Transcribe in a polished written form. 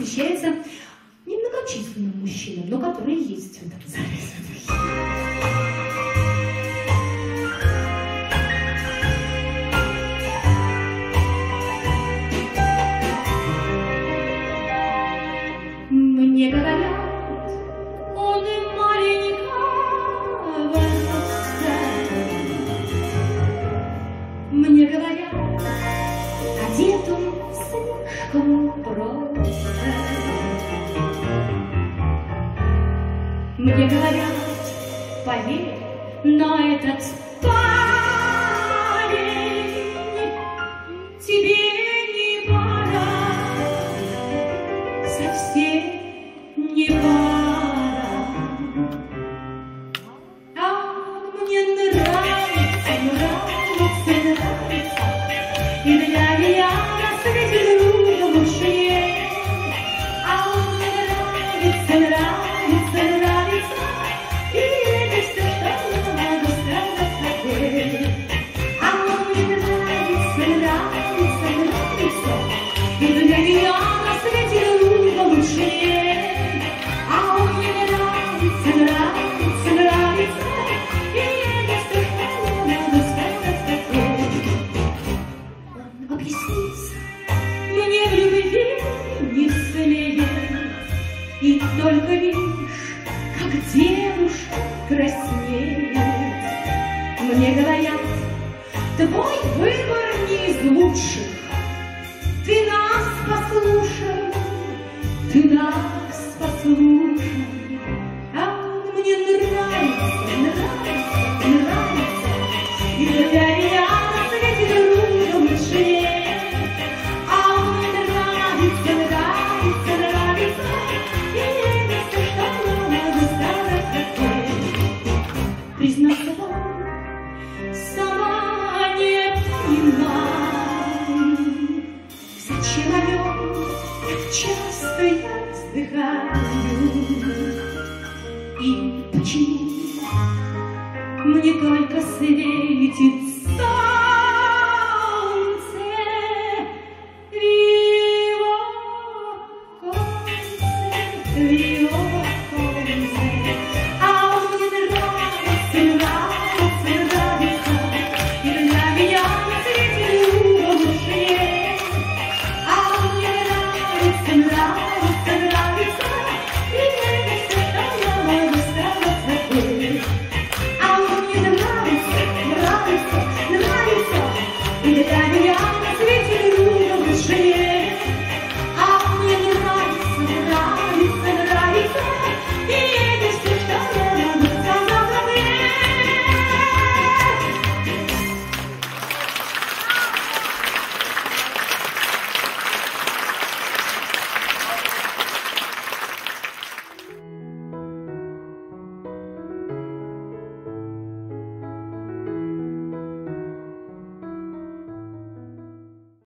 посвящается немногочисленным мужчинам, но которые есть в этом зале. Мне говорят, он и маленького роста. Мне говорят, одет он слишком просто. Мне говорят, поверь, но этот парень тебе не пора, совсем не пора. А мне нравится, нравится, нравится, и для меня на свете друга больше нет. А мне нравится, нравится, нравится, и это все, что надо сказать. А мне нравится, нравится, нравится, и для меня на свете друга больше нет. А мне нравится, нравится, нравится, и это все, что надо сказать. Он объяснится мне в любви не след, и только видишь, как девушка краснеет. Мне говорят, твой выбор не из лучших, ты нас послушай, ты нас послушай. А мне нравится, нравится, нравится, и для меня на свете друга лучше нет. А мне нравится, нравится, нравится, и это все, что надо сказать. Признаться вам, сама не понимаю, зачем о нем так часто я вздыхаю, и почему мне только светит солнце в его конце, в его